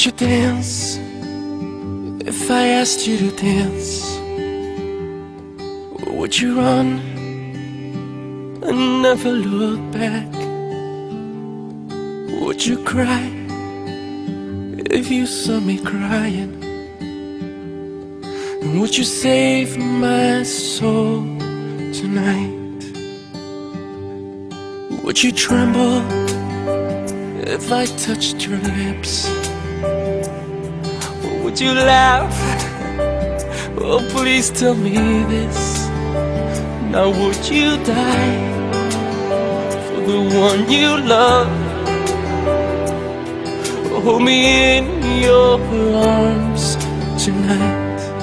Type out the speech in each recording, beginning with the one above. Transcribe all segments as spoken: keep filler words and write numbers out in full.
Would you dance if I asked you to dance? Or would you run and never look back? Would you cry if you saw me crying? And would you save my soul tonight? Would you tremble if I touched your lips? Or would you laugh? Oh, please tell me this. Now would you die for the one you love? Hold me in your arms tonight.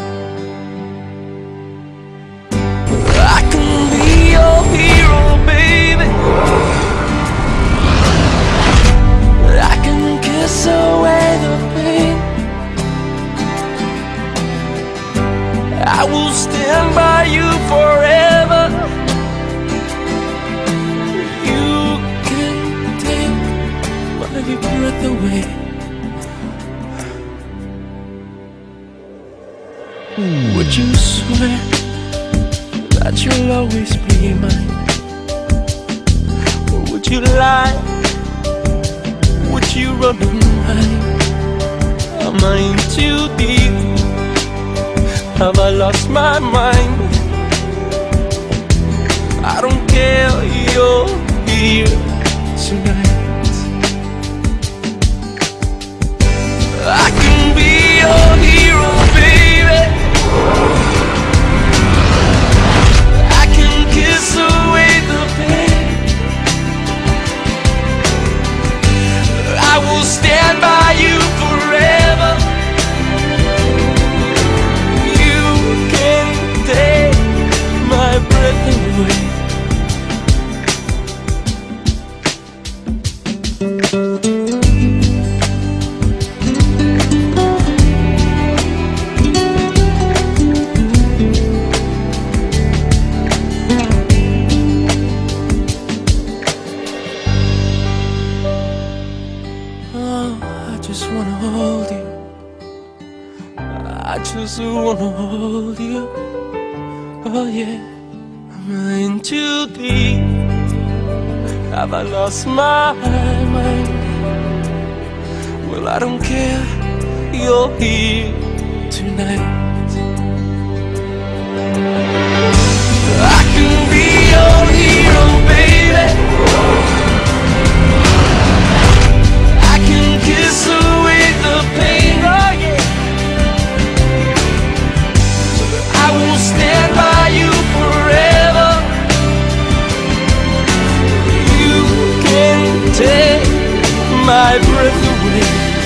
I can be your hero, baby. I can kiss away the pain. I will stand by you forever. You can take my breath away. Would you swear that you'll always be mine? Or would you lie? Would you run and hide? Am I in too deep? Have I lost my mind? I don't care, you're here tonight. I can be your hero, baby. I can kiss away the pain. I will stand by you forever. You can take my breath away. I just wanna hold you. I just wanna hold you. Oh yeah, I'm in too deep. Have I lost my mind? Well, I don't care, you're here tonight. I can be your hero, baby. I can kiss away the pain, oh yeah. I will stand by you forever. You can take my breath away.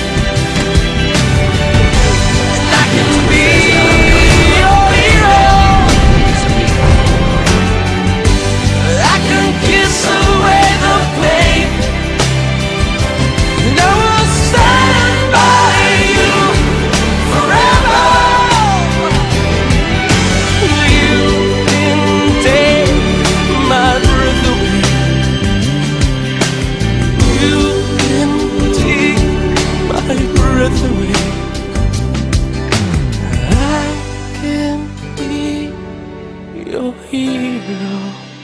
And I can be your hero. I can kiss away the pain. And I will stand by you forever. You can take my breath away. You can take my breath away. I can be your hero.